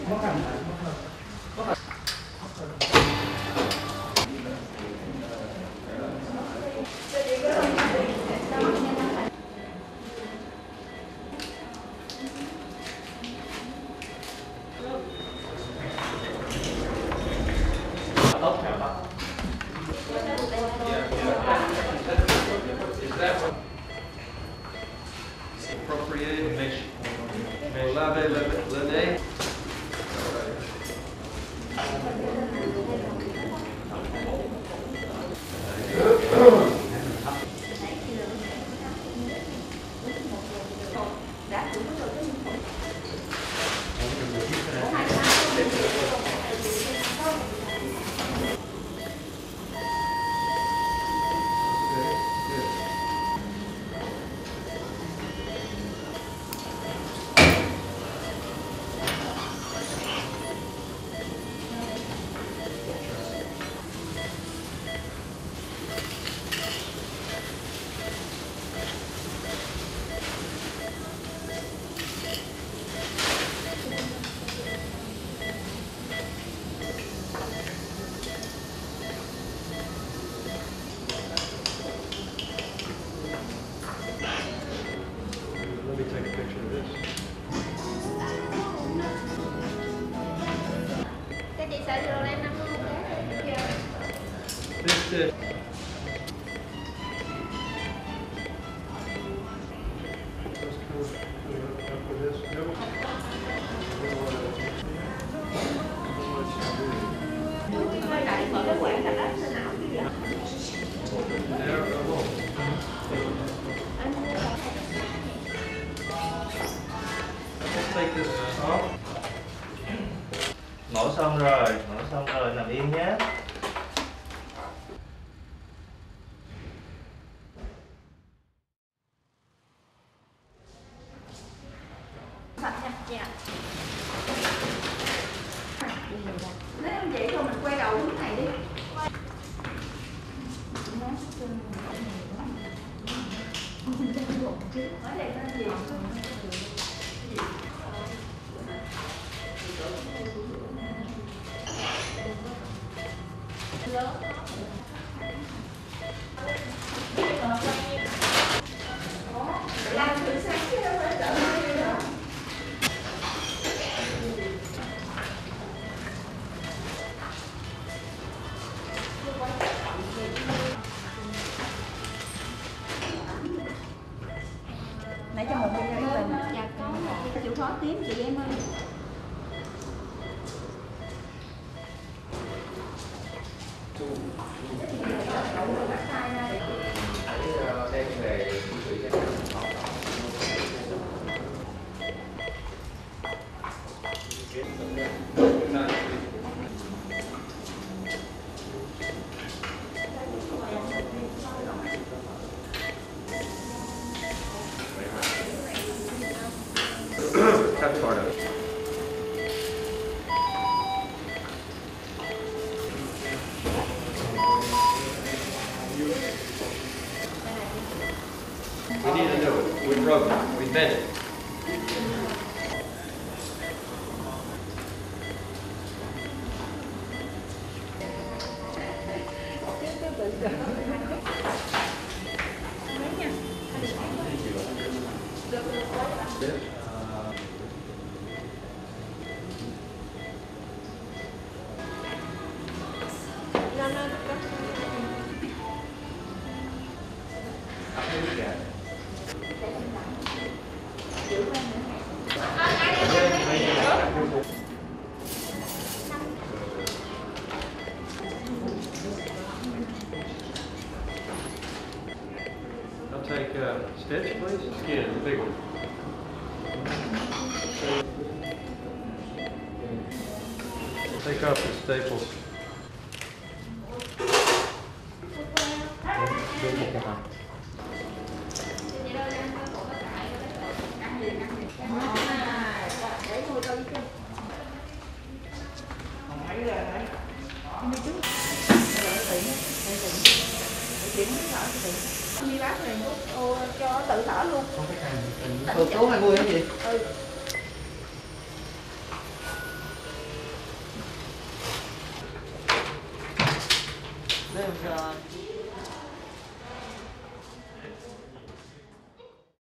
Mổ xong rồi nằm yên nhé. Nếu vậy thôi mình quay đầu hướng này đi. Ở đây nó gì? Làm thử sáng chứ đâu phải đợi gì đâu. Nãy cho một bên ra bình. Dạ có một chịu khó tím chị em ơi. Sort of. We need to know it. We broke it. We bent it. I'll take a stitch, please. Yeah, the big one. Take off the staples. Đi bác này cho tự thở luôn. Cô hay mua cái gì? Ừ. There's